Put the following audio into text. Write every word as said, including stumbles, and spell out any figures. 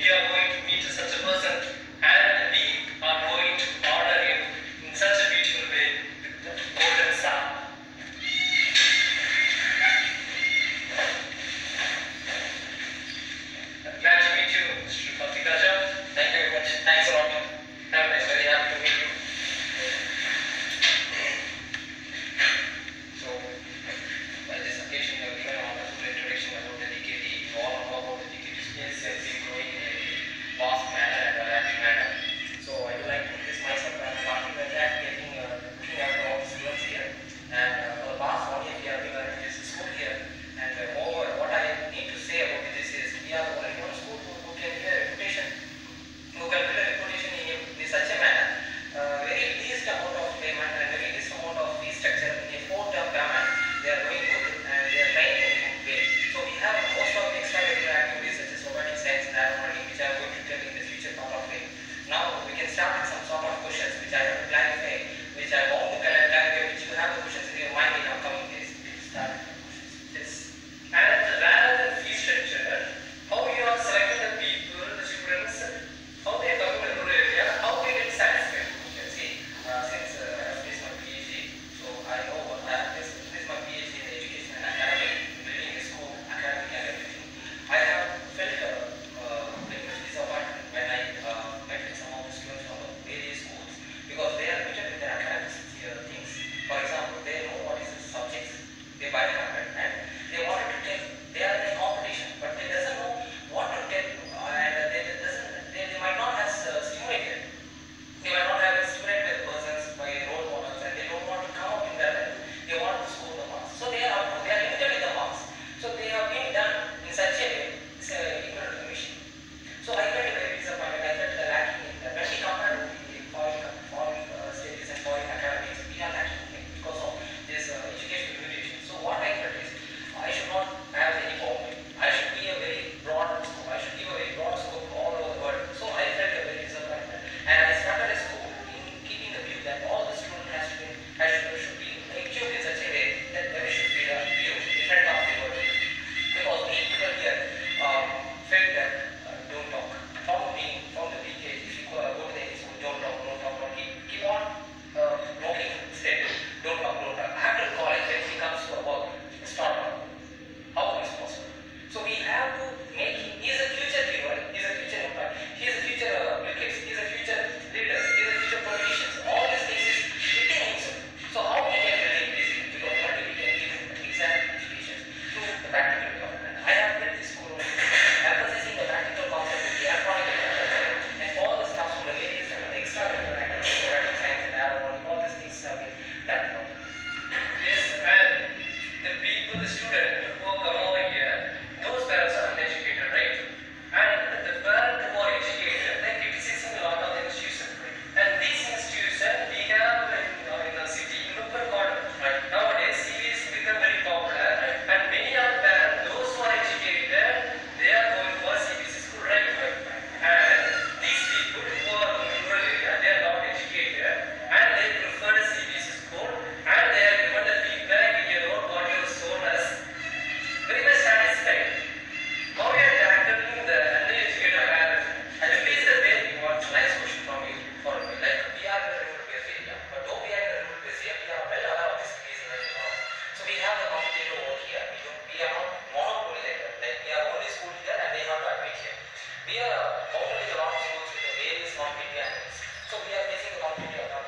are going to meet such a person and we are going to honor him in such a beautiful way with the golden star. Glad to meet you, Mister Karthikaja. Thank you very much. Thanks a lot. Have a nice, very happy to meet you. So, by this occasion, we have given a wonderful introduction about the D K T. You all know about the D K T space has been growing in a fast manner and a rapid manner. So, I would like to introduce myself. I am Karthikaja, getting uh, looking after all the students here. And uh, for the past one year, we have been running this school here. And uh, moreover, what I need to say about this is, we are the only one school who, who can give a reputation, who can build a reputation in, a, in such a manner, uh, very least amount of payment and very least amount of fee structure in a four-term payment. They are doing good and they are training in a good way. So we have most of the extracurricular activities such as robotic science and aeronautics, which I am going to tell in the future part of it. Now we can start with some sort of questions which I have to clarify, which I want to clarify, which you have the questions in your mind in upcoming days. Start. Yes. And rather than fee structure, how you are selecting the people, the students, how they are coming to the rural area, how they get satisfied. You can see, uh, since uh, I have finished my PhD, so I know what I have this, this is my PhD in education and academic, building a school, academic and everything. I have felt uh, uh, very much disappointed when I uh, met with some of the students from the various schools, because they are better with their academic uh, things. For example, they know what is the subjects, they buy it and they wanted to tell, they are in a competition, but they doesn't know what to tell, and they, they, doesn't, they, they might not have uh, stimulated, they might not have stimulated persons by role models, and they don't want to come up in that, they want to score the marks. So they are, they are limited with the marks. So they have been done in such a way, it's a equal to the machine. So I felt very disappointed, I felt lacking in that. When we compare to the foreign, foreign uh, stages and foreign academics, we are lacking because of this uh, educational limitation. So what I felt is, I should not have any boundary. I should be a very broad scope. I should give a very broad scope all over the world. So I felt a very disappointment. And I started a school in keeping the view that all the students has to be, has to, should be equipped in such a way that there should be a view in front of the world. Because we people here um, felt that uh, don't talk. From the beginning, from the B K, if you go, uh, go to the school, don't talk, don't talk, don't keep, keep on uh, walking steady. Don't talk, don't talk. After college, when he comes to work, start talking. How is possible? So we have to make him, he is a future hero, he is a future employee, he is a future uh, Bill Gates, he is a future leader, he is a future politician. All these things is within himself. So how we can relate this? Because only we can give him exact education through the practical development. I have built this school emphasizing the practical concept with the electronic and all the stuff from the various and the extracurricular activities, robotic science and aeronautics, all these things have been done. Yes, and the people, the students who come over here, those parents are uneducated, right? And the parents who are educated, they are criticizing a lot of the institutions. And these institutions we have in, uh, in the city, in Upper Corner. Right? Nowadays, C B S E become very popular, and many of the parents, those who are educated, they are going for C B S E school, right? And these people who are in rural area, they are not educated, and they prefer the C B S E school, and they are given the feedback in your own what you have shown us. Very much satisfied. How you are tackling the uneducated parents? And please the way you want nice question from you for me. Like we are in a rural based area, but though we are in a rural based area, we are well aware of this case right now. So we have the competitor over here. We, don't, we are not monopoly like that. Like we are only school here and they have to admit here. We are bound with a lot of schools with the various competitive animals. So we are facing the competitor